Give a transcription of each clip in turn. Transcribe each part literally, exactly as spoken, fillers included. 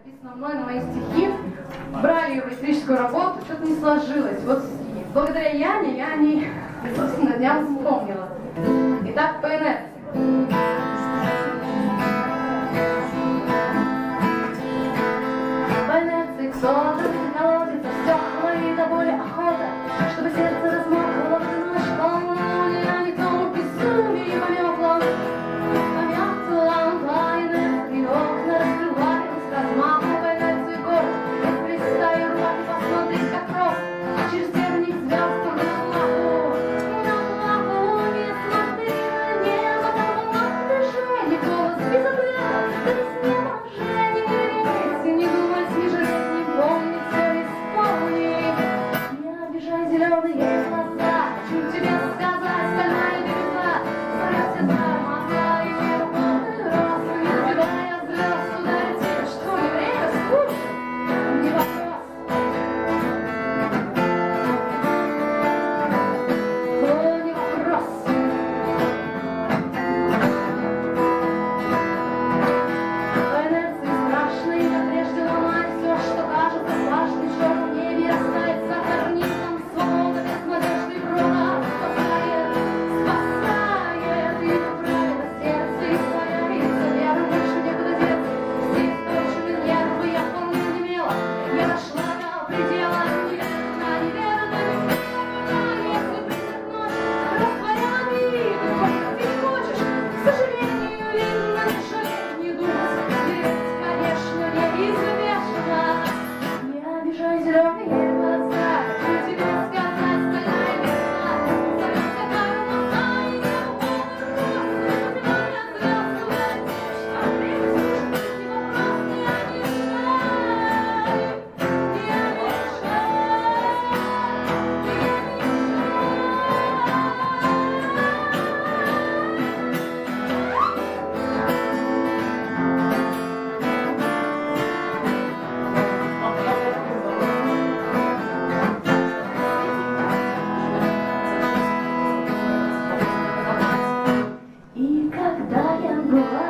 написано мной на мои стихи, брали ее в электрическую работу, что-то не сложилось. Вот благодаря Яне я о ней, собственно, дням вспомнила. Итак, по инерции. По инерции к солоду колодится стекла и до боли охота, чтобы сердце размокало в ночь полную, я не то безумие помёкло.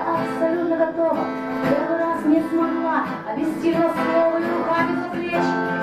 Первый раз не смогла обвести на слово и руками за плечи.